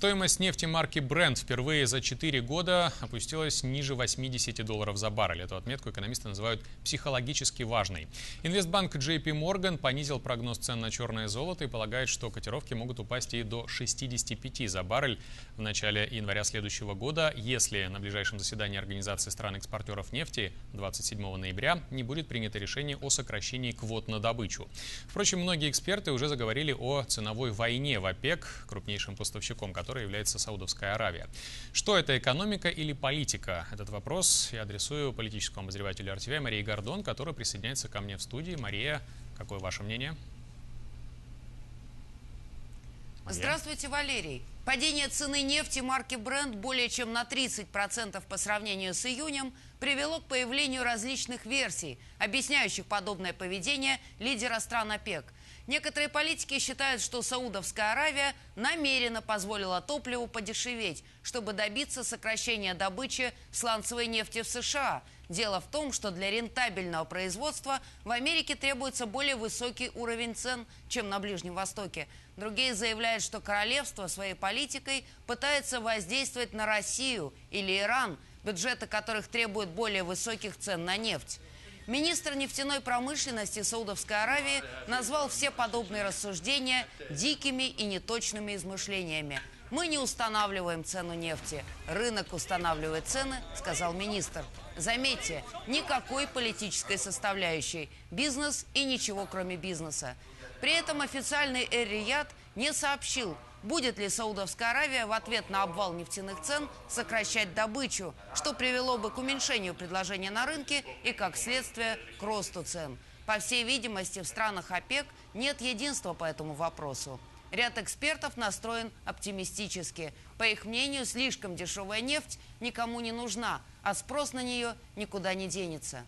Стоимость нефти марки Brent впервые за 4 года опустилась ниже $80 за баррель. Эту отметку экономисты называют психологически важной. Инвестбанк JP Morgan понизил прогноз цен на черное золото и полагает, что котировки могут упасть и до 65 за баррель в начале января следующего года, если на ближайшем заседании Организации стран-экспортеров нефти 27 ноября не будет принято решение о сокращении квот на добычу. Впрочем, многие эксперты уже заговорили о ценовой войне в ОПЕК, крупнейшим поставщиком которой является Саудовская Аравия. Что это, экономика или политика? Этот вопрос я адресую политическому обозревателю RTVI Марии Гордон, которая присоединяется ко мне в студии. Мария, какое ваше мнение? Здравствуйте, Валерий. Падение цены нефти марки Brent более чем на 30% по сравнению с июнем привело к появлению различных версий, объясняющих подобное поведение лидера стран ОПЕК. Некоторые политики считают, что Саудовская Аравия намеренно позволила топливу подешеветь, чтобы добиться сокращения добычи сланцевой нефти в США. Дело в том, что для рентабельного производства в Америке требуется более высокий уровень цен, чем на Ближнем Востоке. Другие заявляют, что королевство своей политикой пытается воздействовать на Россию или Иран, бюджеты которых требуют более высоких цен на нефть. Министр нефтяной промышленности Саудовской Аравии назвал все подобные рассуждения дикими и неточными измышлениями. «Мы не устанавливаем цену нефти, рынок устанавливает цены», — сказал министр. Заметьте, никакой политической составляющей, бизнес и ничего кроме бизнеса. При этом официальный Эр-Рияд не сообщил, будет ли Саудовская Аравия в ответ на обвал нефтяных цен сокращать добычу, что привело бы к уменьшению предложения на рынке и, как следствие, к росту цен. По всей видимости, в странах ОПЕК нет единства по этому вопросу. Ряд экспертов настроен оптимистически. По их мнению, слишком дешевая нефть никому не нужна, а спрос на нее никуда не денется.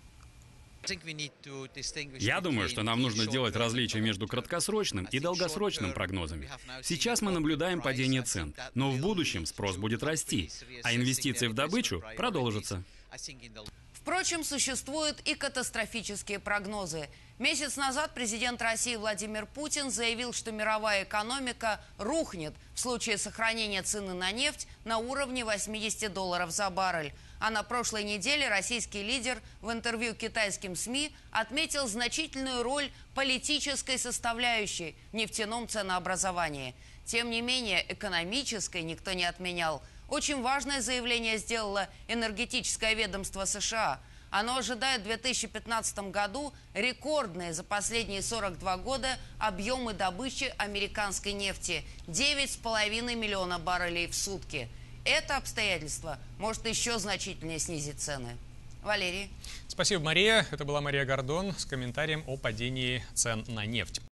Я думаю, что нам нужно сделать различие между краткосрочным и долгосрочным прогнозами. Сейчас мы наблюдаем падение цен, но в будущем спрос будет расти, а инвестиции в добычу продолжатся. Впрочем, существуют и катастрофические прогнозы. Месяц назад президент России Владимир Путин заявил, что мировая экономика рухнет в случае сохранения цены на нефть на уровне $80 за баррель. А на прошлой неделе российский лидер в интервью китайским СМИ отметил значительную роль политической составляющей в нефтяном ценообразовании. Тем не менее, экономической никто не отменял. Очень важное заявление сделало энергетическое ведомство США. Оно ожидает в 2015 году рекордные за последние 42 года объемы добычи американской нефти – 9,5 миллиона баррелей в сутки. Это обстоятельство может еще значительнее снизить цены. Валерий. Спасибо, Мария. Это была Мария Гордон с комментарием о падении цен на нефть.